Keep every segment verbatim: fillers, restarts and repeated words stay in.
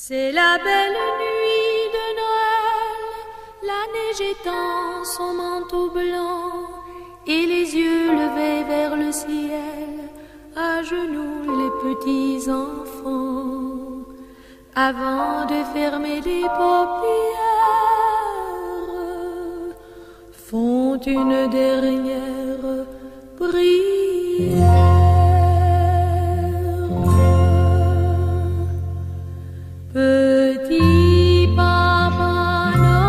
C'est la belle nuit de Noël, la neige étend son manteau blanc et les yeux levés vers le ciel, à genoux les petits enfants, avant de fermer les paupières, font une dernière prière. Petit Papa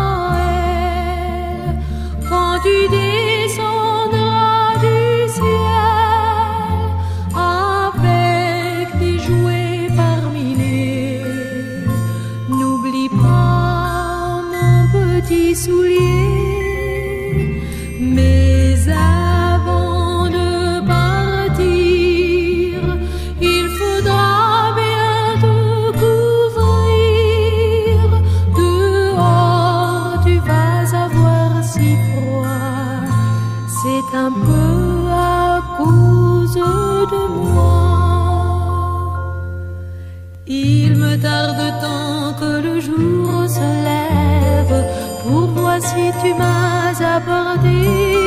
Noël, quand tu descendras du ciel avec des jouets par milliers, n'oublie pas mon petit soulier. Mais avant de partir, il faudra bien te couvrir. Dehors, tu vas avoir si froid. C'est un peu à cause de moi. Il me tarde tant que le jour se lève pour voir si tu m'as apporté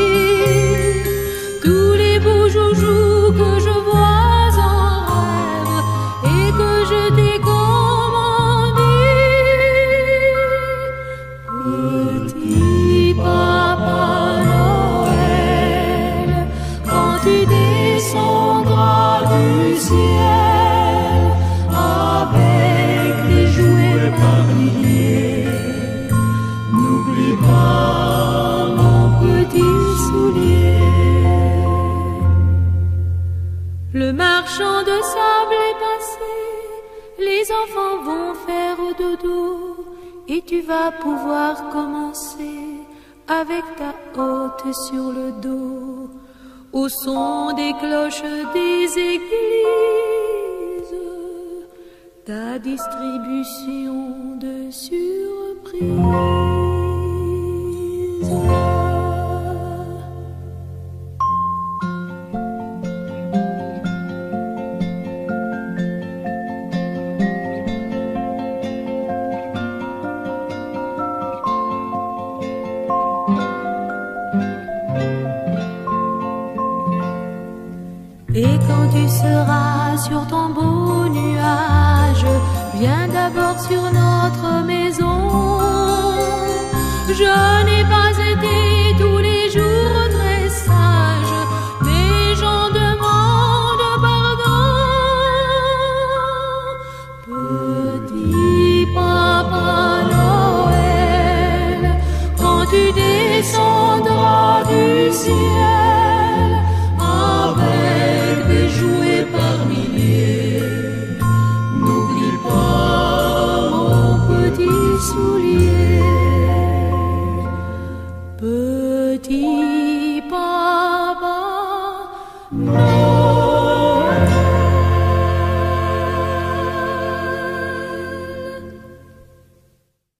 tous les beaux joujoux que je vois en rêve et que je t'ai commandés. Petit Papa Noël, quand tu descendras du ciel avec des jouets par milliers, n'oublie pas mon petit soulier. Le marchand de sable est passé, les enfants vont faire dodo et tu vas pouvoir commencer avec ta hotte sur le dos, au son des cloches des églises, ta distribution de surprises. Et quand tu seras sur ton beau nuage, viens d'abord sur notre maison. Je n'ai pas été tous les jours très sage, mais j'en demande pardon. Petit Papa Noël, quand tu descendras du ciel avec des jouets par milliers, n'oublie pas mon petit soulier. Petit Papa Noël.